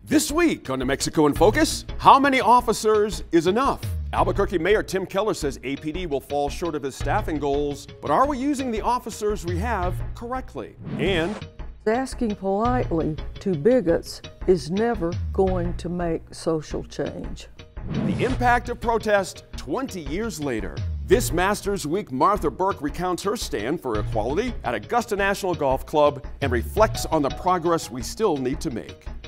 This week on New Mexico in Focus, how many officers is enough? Albuquerque Mayor Tim Keller says APD will fall short of his staffing goals, but are we using the officers we have correctly? And asking politely to bigots is never going to make social change. The impact of protest 20 years later. This Masters Week, Martha Burke recounts her stand for equality at Augusta National Golf Club and reflects on the progress we still need to make.